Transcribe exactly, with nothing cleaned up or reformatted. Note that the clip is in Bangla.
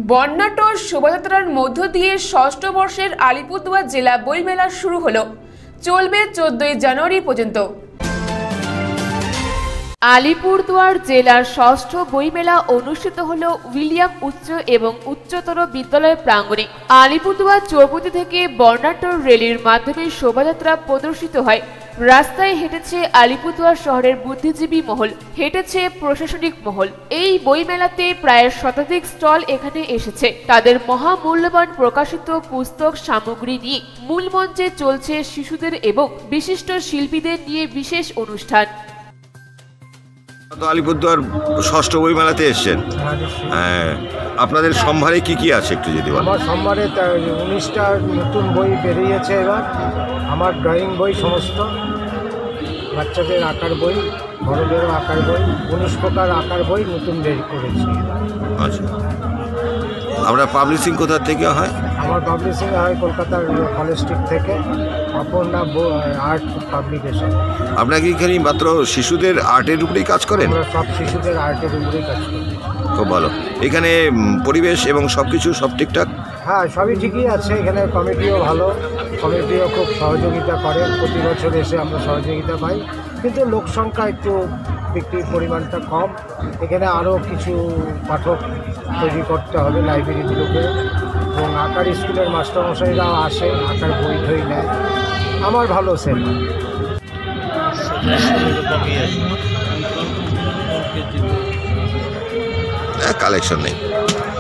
বর্ণাঢ্য শোভাযাত্রার মধ্য দিয়ে ষষ্ঠ বর্ষের আলিপুরদুয়ার জেলা বইমেলা শুরু হলো। চলবে চোদ্দই জানুয়ারি পর্যন্ত। আলিপুরদুয়ার জেলার ষষ্ঠ বইমেলা অনুষ্ঠিত হলো উইলিয়াম উচ্চ এবং উচ্চতর বিদ্যালয় প্রাঙ্গণে। আলিপুরদুয়ার চৌপতি থেকে বর্ণাঢ্য র্যালির মাধ্যমে শোভাযাত্রা প্রদর্শিত হয়। রাস্তায় হেঁটেছে আলিপুরদুয়ার শহরের বুদ্ধিজীবী মহল, হেঁটেছে প্রশাসনিক মহল। এই বইমেলাতে প্রায় শতাধিক স্টল এখানে এসেছে। তাদের মহামূল্যবান প্রকাশিত পুস্তক সামগ্রী নিয়ে মূল মঞ্চে চলছে শিশুদের এবং বিশিষ্ট শিল্পীদের নিয়ে বিশেষ অনুষ্ঠান। তো আলিপুরদুয়ার ষষ্ঠ বই মেলাতে এসছেন, হ্যাঁ, আপনাদের সম্ভারে কি কি আছে একটু যদি বলেন। আমার সম্ভারে উনিশটা নতুন বই বেরিয়েছে এবার। আমার ড্রয়িং বই, সমস্ত বাচ্চাদের আঁকার বই, বড়দেরও আঁকার বই, উনিশ প্রকার আঁকার বই নতুন বের করেছি। আচ্ছা, আমরা পাবলিশিং কোথা থেকে হয়? আমার পাবলিশিং হয় কলকাতার কলেজ স্ট্রিট থেকে, অপর্ণা আর্ট পাবলিকেশন। আপনারা কি এখানে মাত্র শিশুদের আর্টের উপরেই কাজ করেন? আমরা সব শিশুদের আর্টের উপরেই কাজ করি। খুব ভালো। এখানে পরিবেশ এবং সব কিছু সব ঠিকঠাক? হ্যাঁ, সবই ঠিকই আছে। এখানে কমিটিও ভালো, কমিটিও খুব সহযোগিতা করেন। প্রতি বছর এসে আমরা সহযোগিতা পাই, কিন্তু লোক সংখ্যা একটু বিক্রির পরিমাণটা কম। এখানে আরও কিছু পাঠক তৈরি করতে হবে লাইব্রেরিগুলোকে, এবং আঁকার স্কুলের মাস্টারমশাইরাও আসে, আঁকার বই ঠই নেয়। আমার ভালো সেল। কালেকশন নেই।